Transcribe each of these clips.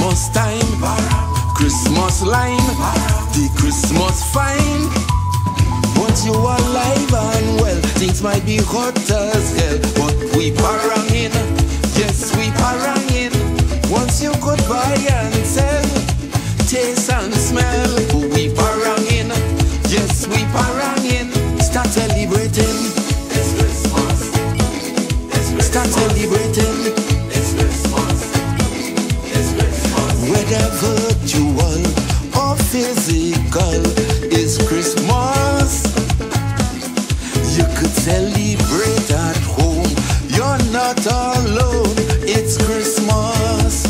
Christmas time, Christmas line, the Christmas fine. Once you are alive and well, things might be hot as hell, but we parangin, yes we parangin. Once you could buy and sell, taste and smell, we parangin, yes we parangin. Start celebrating, it's Christmas. Start celebrating, it's Christmas. It's Christmas. Whether virtual or physical, it's Christmas. You could celebrate at home, you're not alone, it's Christmas.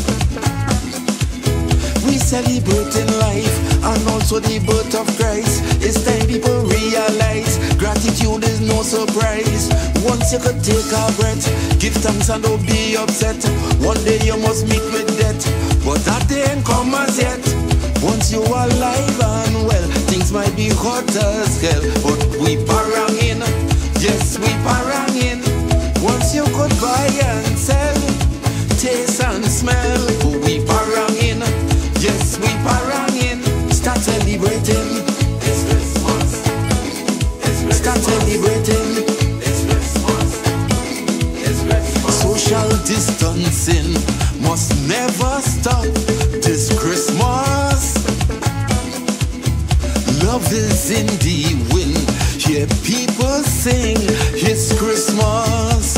We celebrating life and also the birth of Christ. It's time people realize gratitude is no surprise. Once you could take a breath, give thanks and don't be upset. One day you must meet with death, but that day ain't come as yet. Once you are alive and well, things might be hot as hell, but we parangin, yes we parangin. Once you could buy and sell, taste and smell, we parangin, yes we parangin. Start celebrating, it's Christmas. It's Christmas. Start celebrating, it's Christmas. It's Christmas. Social distancing must never stop this Christmas. Love is in the wind, hear people sing, it's Christmas.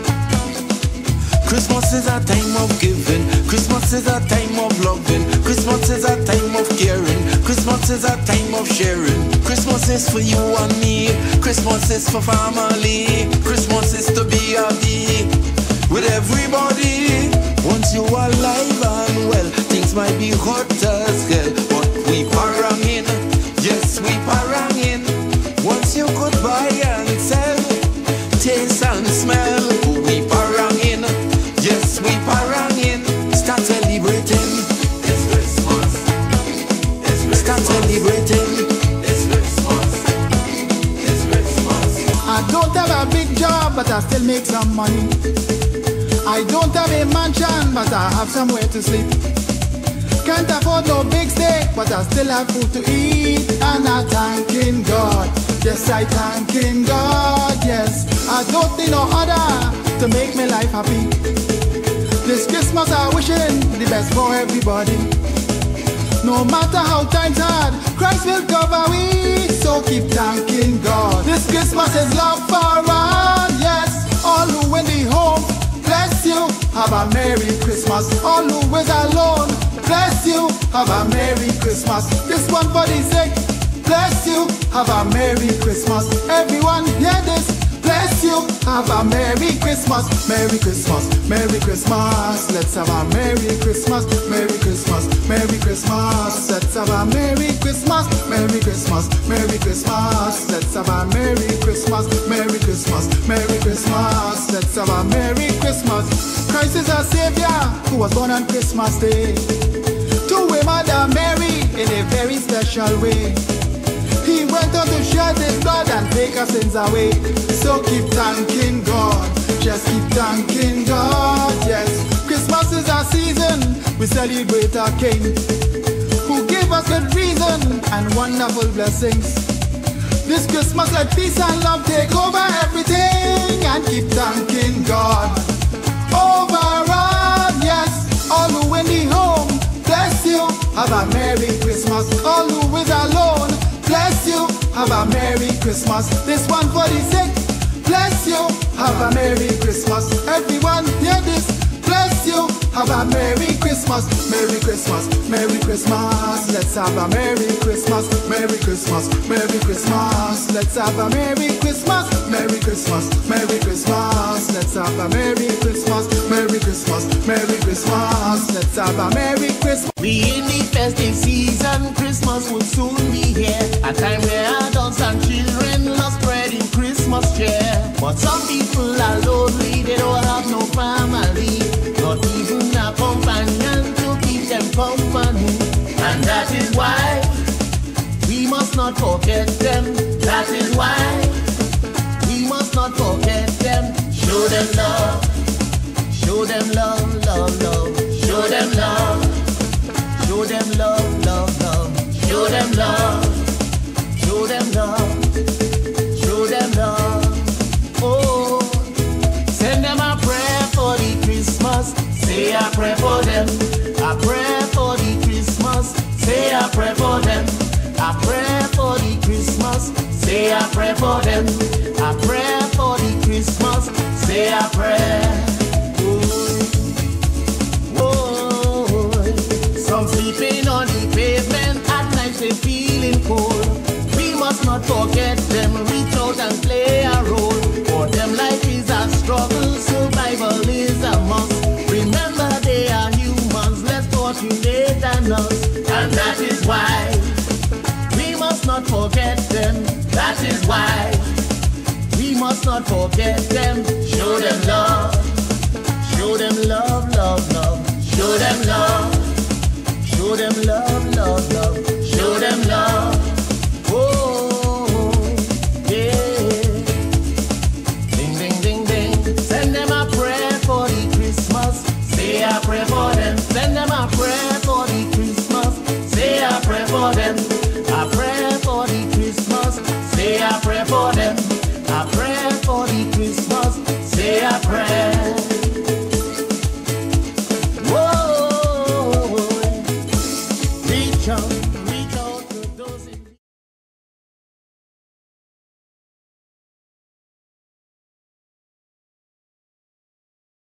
Christmas is a time of giving, Christmas is a time of loving, Christmas is a time of caring, Christmas is a time of sharing. Christmas is for you and me, Christmas is for family, Christmas is to be happy with everybody. Once you are alive and well, things might be hot as hell, but we parangin, yes we parangin. Once you could buy and sell, taste and smell, we parangin, yes we parangin. Start celebrating, it's Christmas. It's Christmas. Start celebrating, it's Christmas. It's Christmas. I don't have a big job, but I still make some money. I don't have a mansion, but I have somewhere to sleep. Can't afford no big steak, but I still have food to eat. And I'm thanking God, yes I thanking God, yes. I don't need no other to make my life happy. This Christmas I'm wishing the best for everybody. No matter how times hard, Christ will cover we. So keep thanking God. This Christmas is love for all, yes. All who in the home, bless you, have a Merry Christmas. All who is alone, bless you, have a Merry Christmas. This one for the sick, bless you, have a Merry Christmas. Everyone hear this, bless you, have a Merry Christmas. Merry Christmas, Merry Christmas. Let's have a Merry Christmas, Merry Christmas, Merry Christmas. Let's have a Merry Christmas, Merry Christmas, Merry Christmas. Let's have a Merry Christmas, Merry Christmas, Merry Christmas. Let's have a Merry Christmas. Christ is our Savior who was born on Christmas Day to a Mother Mary in a very special way. He went on to shed his blood and take our sins away. So keep thanking God, just keep thanking God, yes. Christmas is our season, we celebrate our King, who gave us good reason and wonderful blessings. This Christmas let peace and love take over everything. And keep thanking God overall, yes. All who in the home, bless you, have a Merry Christmas. All who is alone, bless you, have a Merry Christmas. This one for the sick, bless you, have a Merry Christmas. Everyone hear this, bless you, have a Merry Christmas. Merry Christmas, Merry Christmas. Let's have a Merry Christmas, Merry Christmas, Merry Christmas. Let's have a Merry Christmas, Merry Christmas, Merry Christmas. Let's have a Merry Christmas, Merry Christmas, Merry Christmas. Let's have a Merry Christmas. We in the festive season, Christmas will soon be here. A time where adults and children love spreading Christmas cheer. But some people are lonely, they don't have no family, not even a companion to keep them company. And that is why we must not forget them. That is why we must not forget them. Show them love, show them love, love, love. Show them love, for them. I pray for the Christmas. Say I pray for them. I pray for the Christmas. Say I pray. Some sleeping on the pavement at night, they feeling cold. We must not forget them. Reach out and play a role. For them life is a struggle, survival is a must. Remember they are humans, less fortunate than us. And that is why we must not forget them. That is why we must not forget them. Show them love. Show them love, love, love. Show them love. Show them love.